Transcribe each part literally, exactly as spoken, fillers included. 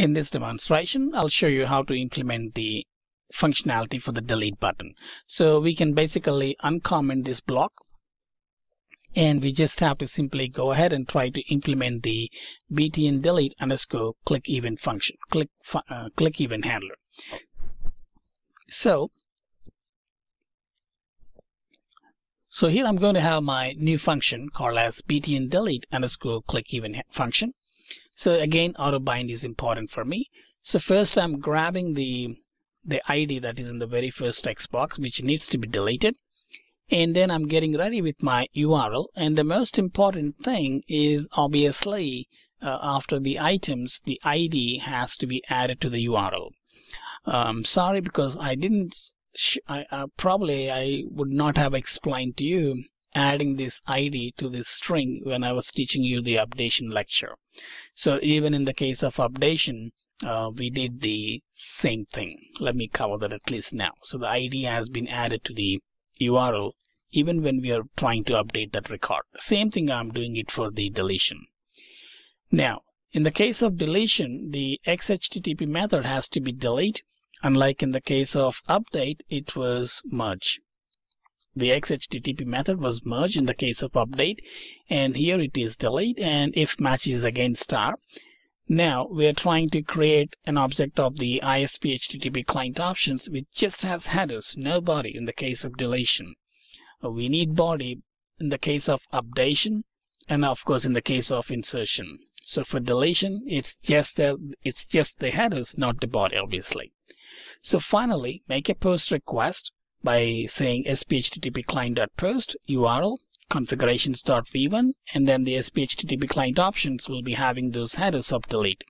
In this demonstration, I'll show you how to implement the functionality for the delete button. So we can basically uncomment this block, and we just have to simply go ahead and try to implement the btn delete underscore click event function, click uh, click event handler. So, so here I'm going to have my new function called as btn delete underscore click event function. So again, auto bind is important for me. So first I'm grabbing the the I D that is in the very first text box, which needs to be deleted. And then I'm getting ready with my U R L. And the most important thing is obviously uh, after the items, the I D has to be added to the U R L. Um, sorry, because I didn't, sh I, uh, probably I would not have explained to you adding this I D to this string when I was teaching you the updation lecture. So even in the case of updation, uh, we did the same thing. Let me cover that at least now. So the I D has been added to the U R L even when we are trying to update that record. The same thing I'm doing it for the deletion. Now, in the case of deletion, the X H T T P method has to be delete. Unlike in the case of update, it was merge. The X H T T P method was merge in the case of update, and here it is delete, and if match is again star. Now we are trying to create an object of the I S P H T T P client options which just has headers, no body in the case of deletion. We need body in the case of updation, and of course in the case of insertion. So for deletion, it's just the it's just the headers, not the body, obviously. So finally, make a post request by saying S P H T T P client.post U R L configurations.v one, and then the S P H T T P client options will be having those headers of delete.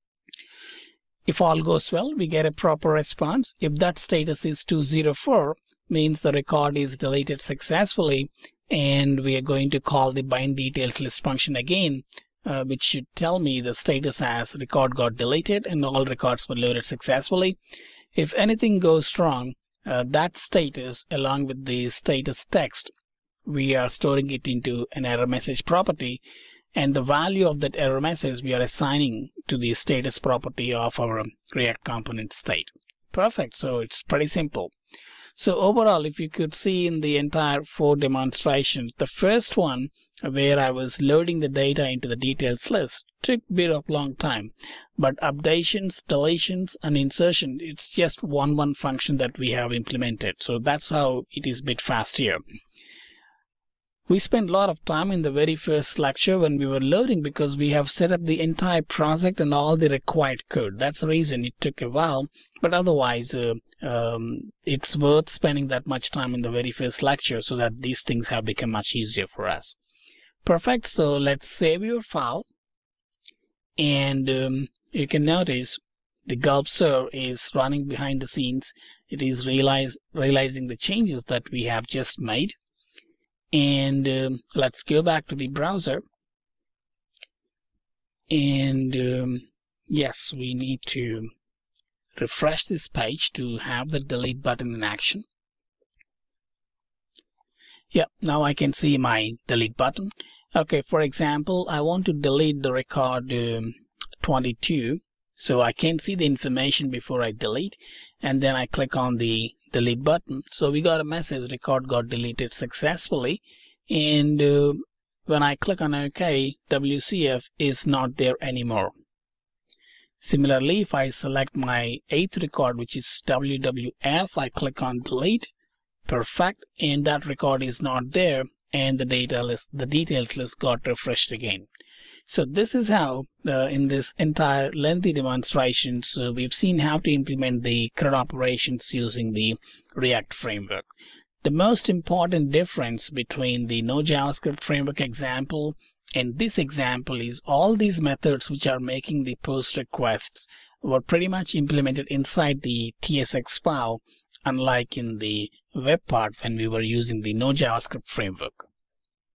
If all goes well, we get a proper response. If that status is two zero four, means the record is deleted successfully, and we are going to call the bind details list function again, uh, which should tell me the status as record got deleted and all records were loaded successfully. If anything goes wrong, Uh, that status along with the status text, we are storing it into an error message property, and the value of that error message we are assigning to the status property of our React component state. Perfect. So it's pretty simple. So overall, if you could see in the entire four demonstrations, the first one where I was loading the data into the details list took a bit of long time. But updations, deletions, and insertion, it's just one one function that we have implemented. So that's how it is a bit fast here. We spent a lot of time in the very first lecture when we were loading because we have set up the entire project and all the required code. That's the reason it took a while. But otherwise, uh, um, it's worth spending that much time in the very first lecture so that these things have become much easier for us. Perfect. So let's save your file. And um, you can notice the gulp server is running behind the scenes. It is realize, realizing the changes that we have just made. And um, let's go back to the browser. And um, yes, we need to refresh this page to have the delete button in action. Yeah, now I can see my delete button. Okay, for example, I want to delete the record um, twenty-two, so I can see the information before I delete, and then I click on the delete button. So we got a message, record got deleted successfully, and uh, when I click on OK, W C F is not there anymore. Similarly, if I select my eighth record, which is W W F, I click on delete, perfect, and that record is not there, and the data list, the details list got refreshed again. So this is how uh, in this entire lengthy demonstrations uh, we've seen how to implement the C R U D operations using the React framework. The most important difference between the No JavaScript framework example and this example is all these methods which are making the post requests were pretty much implemented inside the T S X file, unlike in the web part when we were using the No JavaScript framework.